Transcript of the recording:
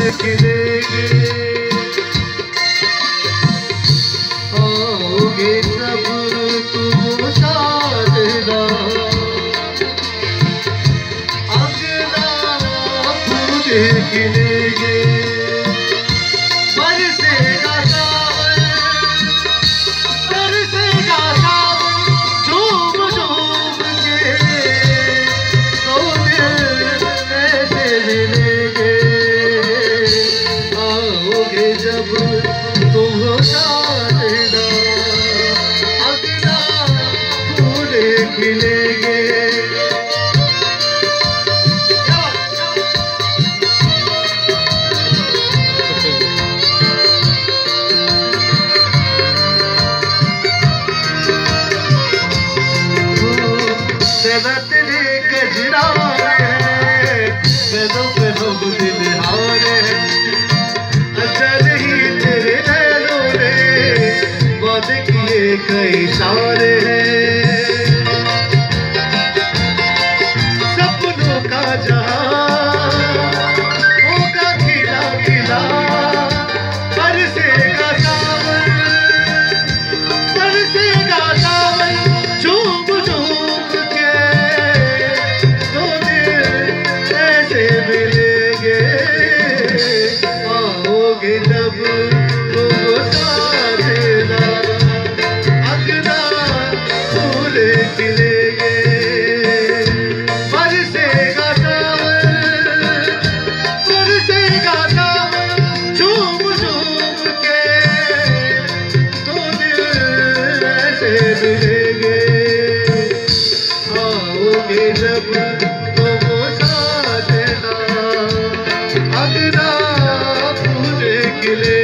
खिलेंगे, आओगे जब तुम साजना, अगला फूल खिलेंगे, बरसेगा सावन, बरसेगा सावन, झूम झूम के तो दिल ऐसे मिलेंगे, आओगे जब तुम साजना, अगला फूल खिलेंगे। तेरे गजरा है, पैदों पे लोग दिल हारे हैं, अजर ही तेरे नैनों ने वादे किए कई सारे हैं, सपनों का जहां होगा खिला खिला, बरसेगा सावन, बरसेगा सावन, झूम झूम के दो दिल ऐसे मिलेंगे, आओगे जब तुम साजना, अगला फूल खिलेंगे, बरसेगा सावन, बरसेगा सावन, झूम झूम के दो दिल ऐसे मिलेंगे, आओगे जब तुम साजना, अगला फूल खिले।